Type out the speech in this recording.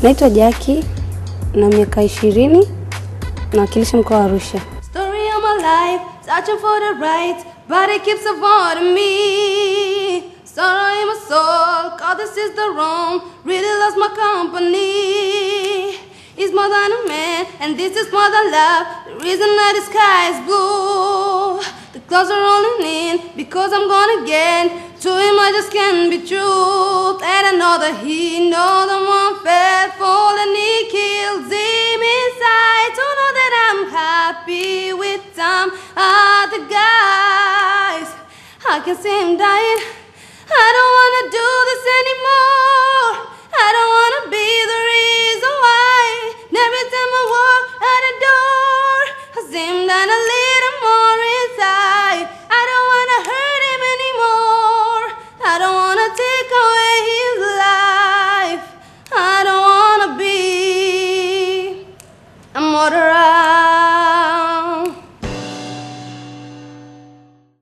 Naitwa Jackie na miaka 20 nawakilisha mkoa wa Arusha. Story of my life, searching for the right, but it keeps avoiding me. Sorrow in my soul, cause this is the wrong, really lost my company. It's more than a man, and this is more than love. The reason that the sky is blue. The clouds are rolling in, because I'm gone again. To him I just can't be true. And I know that he knows I'm unfaithful, and he kills him inside. To know that I'm happy with some other guys. I can see him dying. I don't wanna